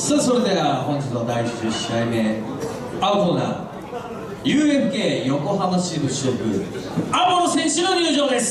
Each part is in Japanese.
さあそれでは本日の第10試合目青コーナー UFK 横浜支部所属アポロ選手の入場です。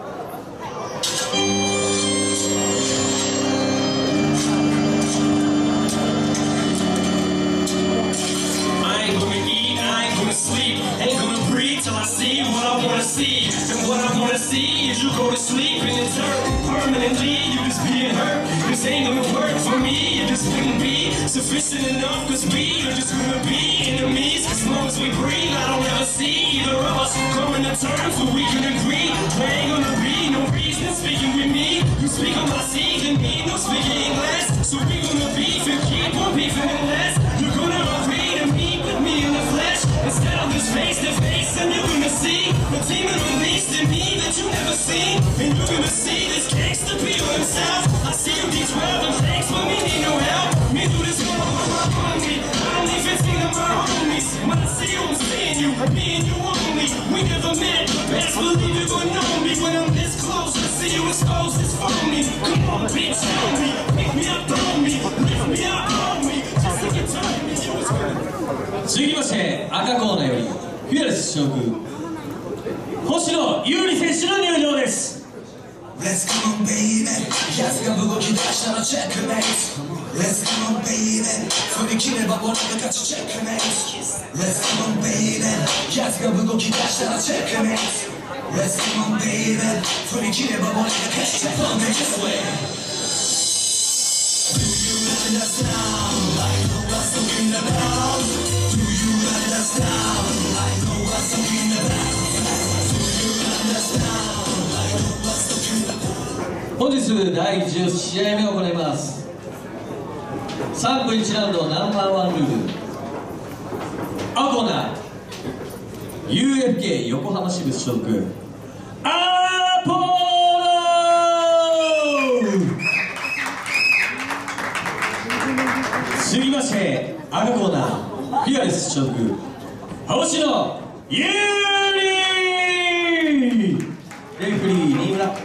What I wanna see is you go to sleep and it's hurt permanently. You just being hurt. This ain't gonna work for me. It just wouldn't be sufficient enough. Cause we are just gonna be enemies. As long as we breathe, I don't ever see either of us coming to terms where we can agree. There ain't gonna be no reason speaking with me. You speak on my seed and me, no speaking English. So we gonna beef and keep on beefing unless you're gonna agree to meet with me in the flesh. Instead of this face to face, and you're gonna see the demon unleashed in me that you never seen. And you're gonna see this gangster be himself. I see you be 12 and thanks for me need no help. Me do this all on me. I don't even think of my homies. When I see you, I'm seeing you. Me and you only. We never met, but best believe you're gonna know me. When I'm this close, I see you exposed, it's phony. Come on, bitch, show me. Pick me up, throw me. Lift me up, hold me. Just like you told me you was good. 続きまして赤コーナーよりフィアレス将軍星野優里選手の入場です。 Let's come on baby 奴が動き出したらチェックメイト Let's come on baby 振り切れば俺が勝ちチェックメイト Let's come on baby 奴が動き出したらチェックメイト Let's come on baby 振り切れば俺が勝ちチェックメイト Do you understand? I know what I'm talking about. Do you understand? I know what I'm talking about. Do you understand? I know what I'm talking about. 本日第10試合目を行います。3分1ラウンドナンバーワンルール青コーナー UFK 横浜支部所属アポロ。続きまして赤コーナーフィアレス所属星野優里。レフリー新村。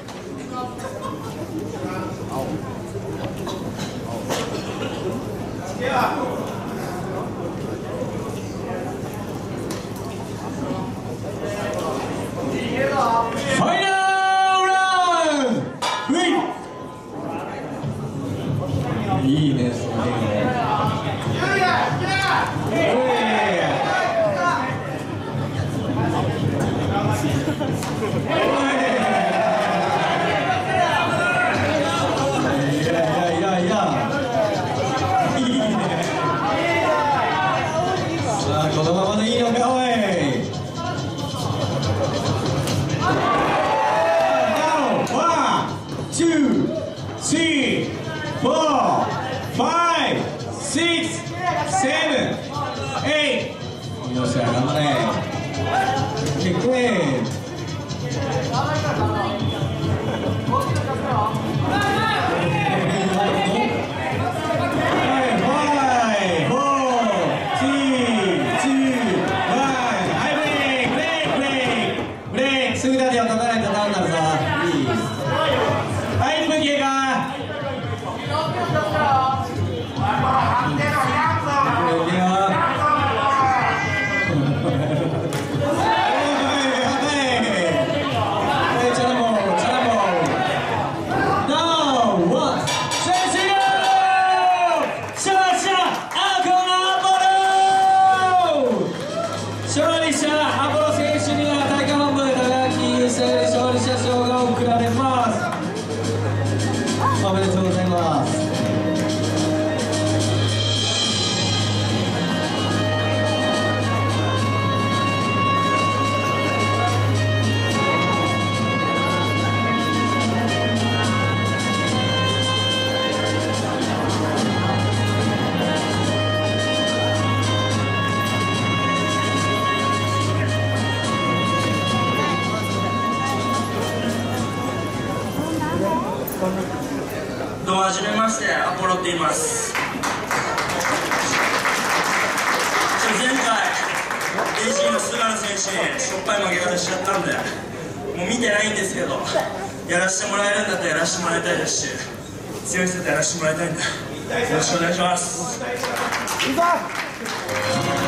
ファイナルラウンド。いいね、すごいね。このままでいいのかおい。1、2、3、4、5、6、7、8。よっしゃ、頑張れ。結構すぐだよ、立たないとダウンなるぞ。いい。はい、1分経過。勝利者アポロ選手には大会本部で高木優勝勝利者賞が贈られます。おめでとうございます。 どうもはじめまして、アポロって言います。前回 AG の菅野選手にしょっぱい負け方しちゃったんで、もう見てないんですけど、やらせてもらえるんだったらやらせてもらいたいですし、強い人とやらせてもらいたいんで、 ろしくお願いします。